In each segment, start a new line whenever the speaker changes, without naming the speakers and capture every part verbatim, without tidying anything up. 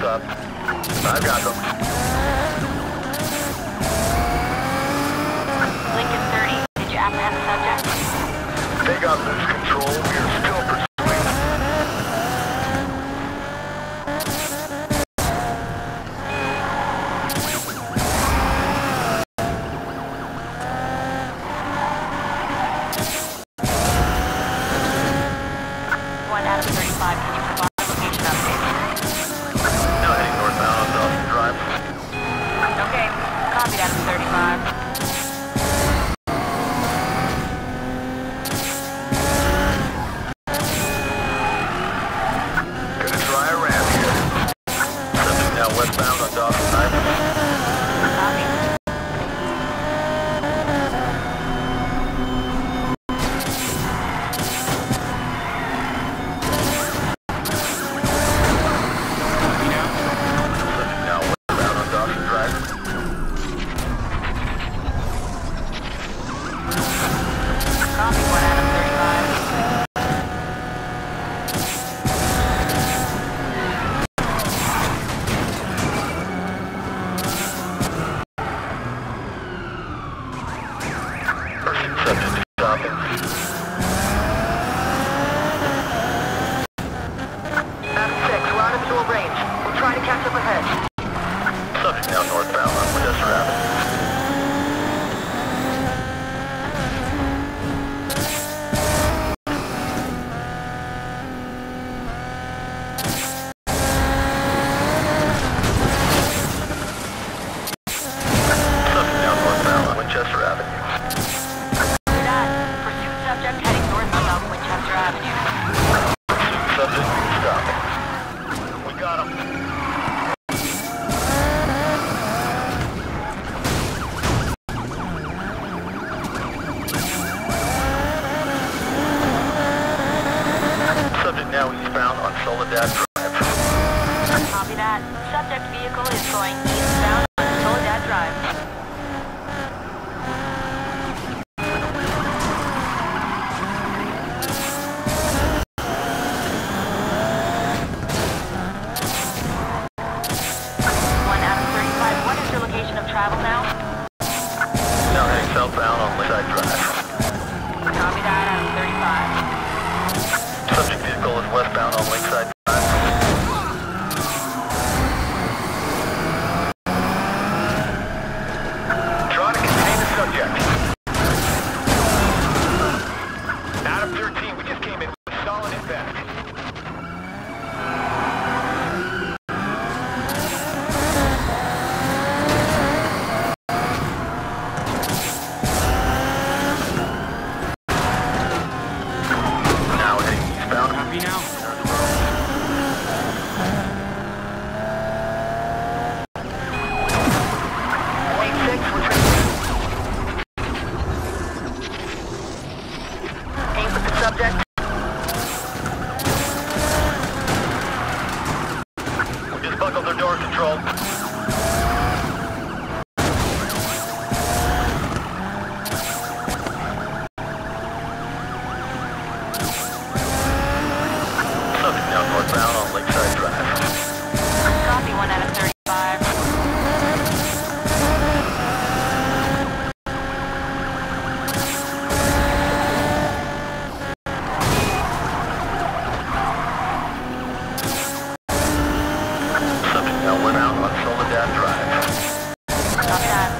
up. I've got them.
Lincoln thirty, did you apprehend the subject?
They got loose control. We're still pursuing.
One out of thirty-five, can you provide a location update?
Now heading northbound on Dawson Drive.
Okay, copy that from thirty-five.
Gonna try a ramp here. Subject now westbound on Dawson Drive.
Copy.
Subject now westbound on Dawson Drive.
Copy, one out of thirty-five.
Pursuit subject is stopping.
Adam six, we're out of visual range. We'll try to catch up ahead.
Subject now northbound on Winchester Avenue. Subject now northbound on Winchester Avenue.
Copy that. Pursuit subject heading northbound on Winchester Avenue.
Pursuit subject is stopping. We got him. Subject now eastbound on Soledad Drive.
Copy that. Subject vehicle is going eastbound on Soledad Drive. One out of thirty-five. What is your location of travel now?
Now heading southbound on Lakeside Drive.
Copy that out of thirty-five.
Subject vehicle is westbound on Lakeside Drive. Trying to contain the subject. Adam thirteen, we just came in with a solid impact. Now heading eastbound.
Copy now.
Point six, we're aim for the subject.
We just buckled their door control. Subject now northbound on Lakeside Drive.
Copy, one out of thirty-five.
Subject now westbound on Soledad Drive.
Copy that.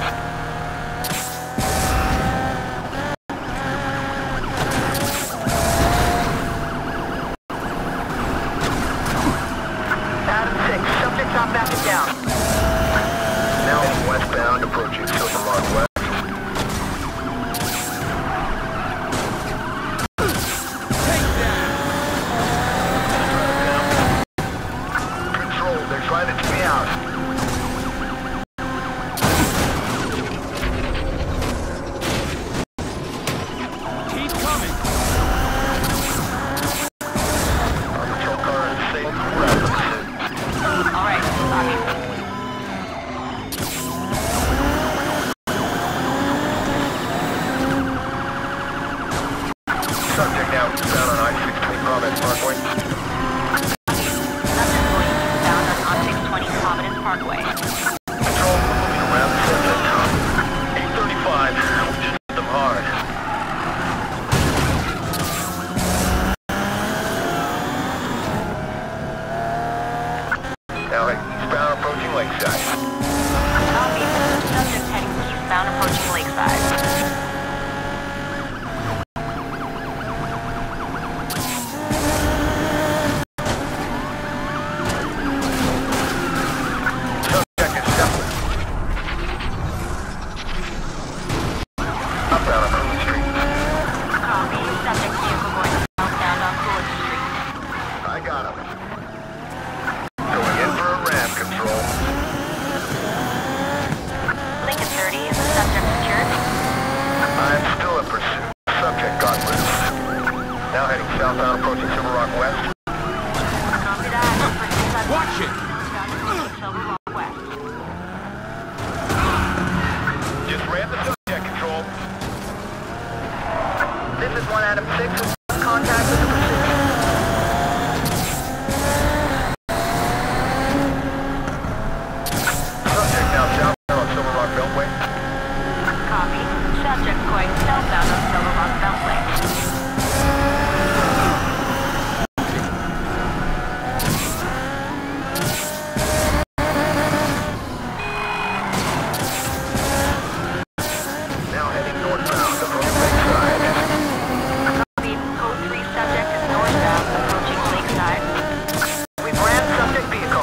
Adam six, subject's not backing down.
Now heading westbound, approaching Silver Rock West. Control, they're trying to take me out.
Keep coming.
Our patrol car is safe. We're out of pursuit.
All right, copy.
Subject now eastbound on I six twenty Province Parkway.
Subject going eastbound on I six twenty
Now heading southbound, approaching Silver Rock West.
Copy that. Pursuit subject.
Watch it!
Silver Rock West.
Just ran the subject, Control.
This is one Adam six. Contact with the pursuit.
Subject now southbound on Silver Rock Beltway.
Copy. Subject going southbound on Silver Rock Beltway.
Now heading northbound, approaching Lakeside.
Copy. Code three subject is northbound, approaching Lakeside.
We've ran subject vehicle.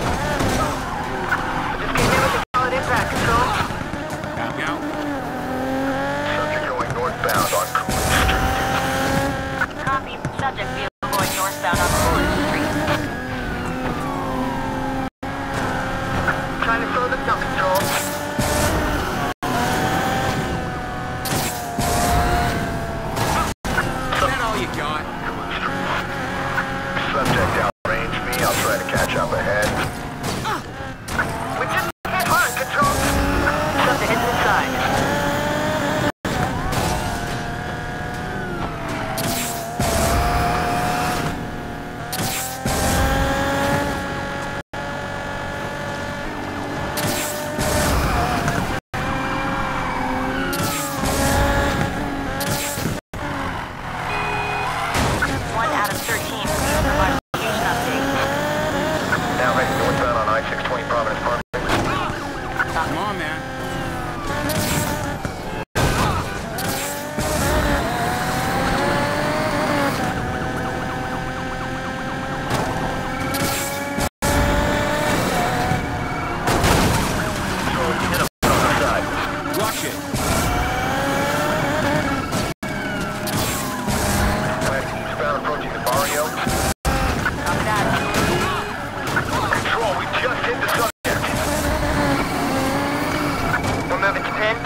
Just came in with a solid impact, Control.
Copy out.
Subject going northbound on Coolidge Street.
Copy. Subject vehicle going northbound on Coolidge Street.
Trying to slow this down, Control.
Is that all you got?
Subject outranged me. I'll try to catch up ahead.
We just hit hard, Control. Subject is inside.
One out of thirteen. Provide location update.
Now heading northbound on I six twenty Providence Park.
Come on, man.
Control, hit him on the side.
Watch it!
Heading eastbound, approaching the barrio.
Copy that.
Control, we just hit the subject.
We're moving to pin.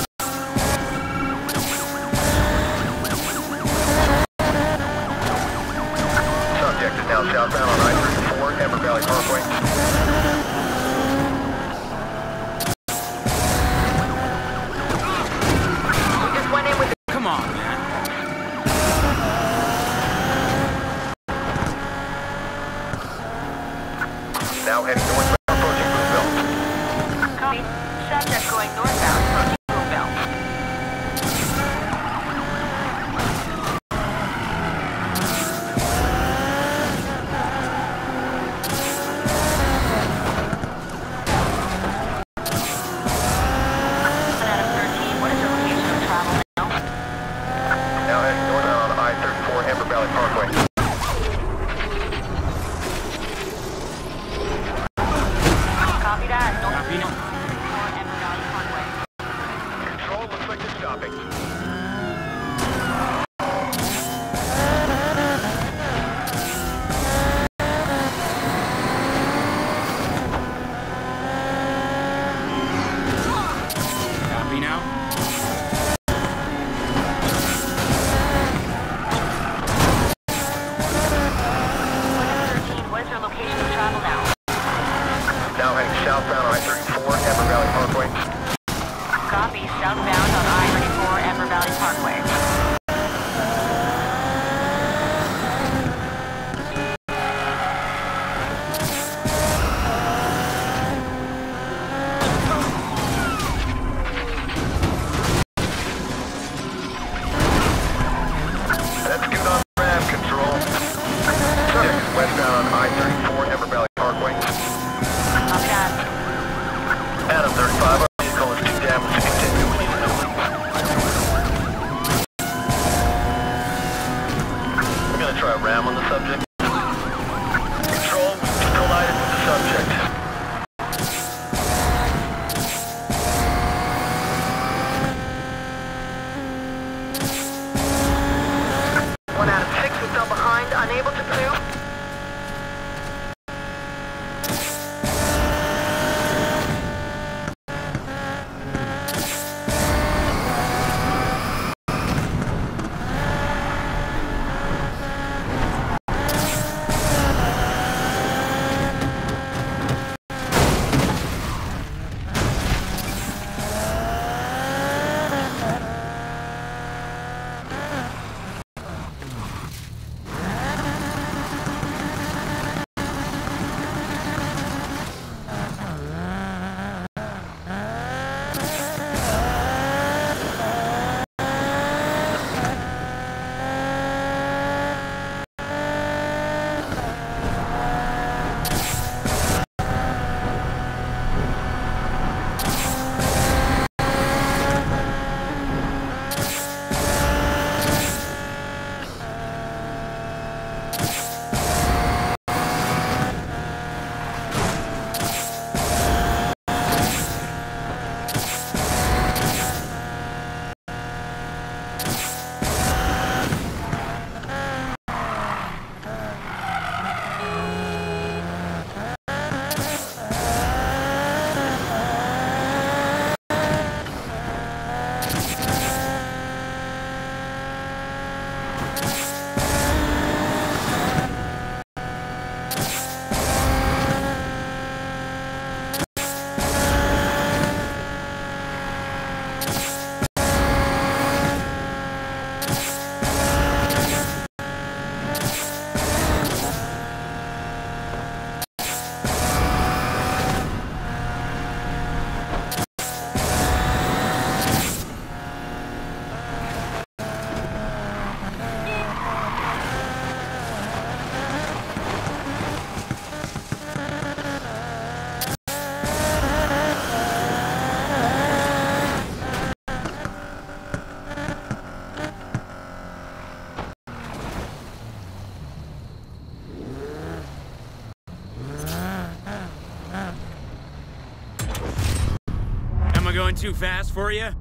Subject is now southbound on I thirty-four, Ever Valley Parkway.
We just went in with
Come on, man.
Now heading northbound, approaching Boonville.
Copy. Subject going northbound, approaching Boonville. One out of thirteen. What is your location of travel now?
Now heading northbound on I thirty-four, Ever Valley Parkway.
Copy that. North
Copy now.
or Ever Valley Parkway.
Control, looks like you're stopping.
Copy now.
thirteen. What is your location of travel now?
Now heading southbound on I thirty-four, Ever Valley Parkway.
Copy. Southbound on I thirty-four, Ever Valley Parkway.
That's good on ram, Control. Subject is westbound on I thirty-four, Ever Valley Parkway.
Copy that.
Adam thirty-five, our vehicle is too damaged to continue. We're gonna try a ram on the subject. Control, we just collided with the subject.
one out of six. We fell behind, unable to pursue.
Am I going too fast for you?